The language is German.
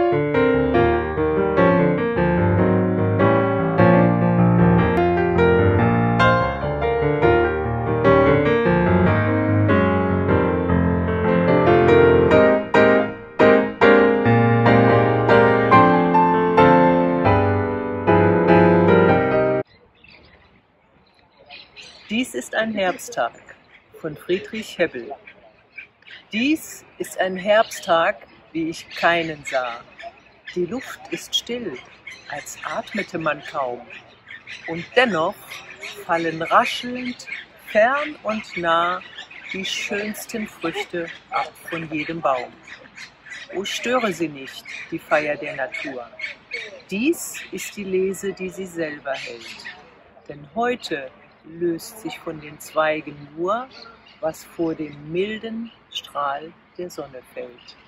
Dies ist ein Herbsttag von Friedrich Hebbel. Dies ist ein Herbsttag, wie ich keinen sah. Die Luft ist still, als atmete man kaum. Und dennoch fallen raschelnd, fern und nah, die schönsten Früchte ab von jedem Baum. O störe sie nicht, die Feier der Natur. Dies ist die Lese, die sie selber hält. Denn heute löst sich von den Zweigen nur, was vor dem milden Strahl der Sonne fällt.